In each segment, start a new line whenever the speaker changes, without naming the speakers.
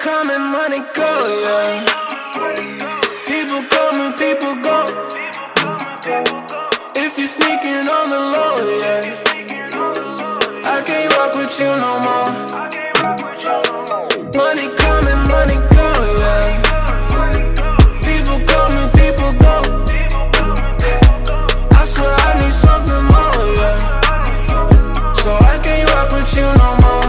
come and money go, yeah. People come and people go. If you sneaking on the low, yeah, I can't rock with you no more. Money come and money go, yeah. People come and people go. I swear I need something more, yeah. So I can't rock with you no more.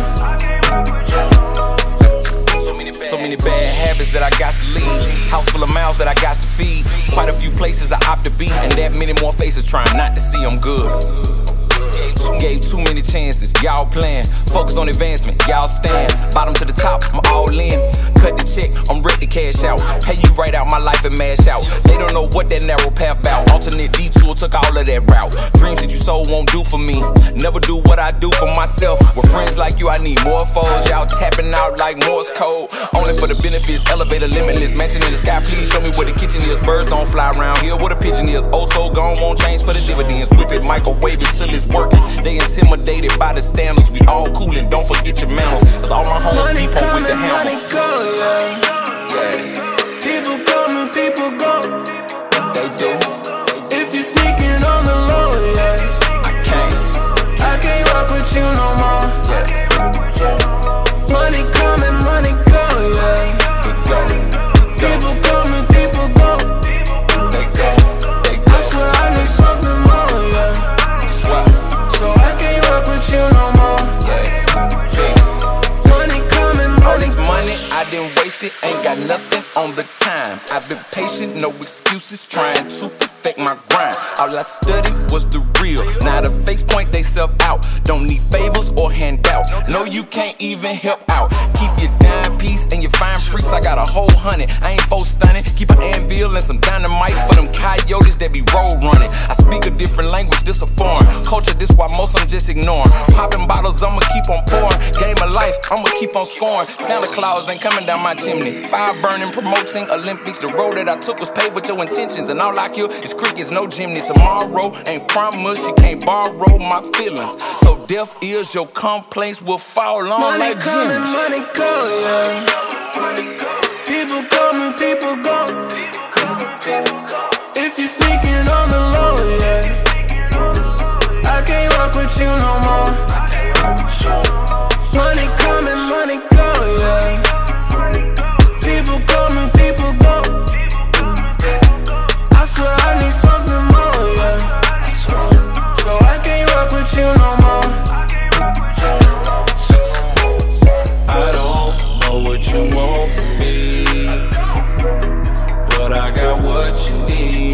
So many bad habits that I got to leave. House full of mouths that I got to feed. Quite a few places I opt to be, and that many more faces trying not to see I'm good. Gave too many chances, y'all playing. Focus on advancement, y'all stand. Bottom to the top, I'm all in. Cut the check, I'm ready to cash out. Pay you right out my life and mash out. They don't know what that narrow path bout. Alternate detour took all of that route. Dreams that you sold won't do for me. Never do what I do for myself. With friends like you, I need more foes. Y'all tapping out like Morse code. Only for the benefits, elevator limitless. Mansion in the sky, please show me where the kitchen is. Birds don't fly around here where the pigeon is. Oh so gone, won't change for the dividends. Whip it, microwave it till it's working. They intimidated by the standards. We all cool and don't forget your manners. Cause all my homies deep up with the hammers.
Money go, yeah. People come and people go.
They do.
If you sneaking on the low, yeah, I can't rock with you no more. Money come and money go, yeah. People come and people go. I swear I need something more, yeah. So I can't rock with you no more. Money come and money.
All this money, I didn't waste it, ain't got nothing on the time. I've been patient, no excuses, trying to perfect my grind. All I studied was the real. Now the fakes point they self out. Don't need favors or handouts. No, you can't even help out. Keep your dime piece and your fine freaks. I got a whole 100. I ain't full stunning. Keep an anvil and some dynamite for them coyotes that be road running. I speak a different language, this a foreign culture. This why most I'm just ignoring. Popping bottles, I'ma keep on pouring. Game of life, I'ma keep on scoring. Santa Claus ain't coming down my chimney. Fire burning, promoting Olympics. The road that I took was paved with your intentions, and all I kill is crickets, no chimney. Tomorrow ain't promised, you can't borrow my feelings. So deaf ears, your complaints will fall on
money
like
come and
gems.
money go, yeah. People come and people go. If you sneaking on the low, yeah, I can't rock with you no more. Money come and money go, yeah. People come and people go. I swear I need something more, yeah. So I can't rock with you no more.
I don't know what you want from me, but I got what you need.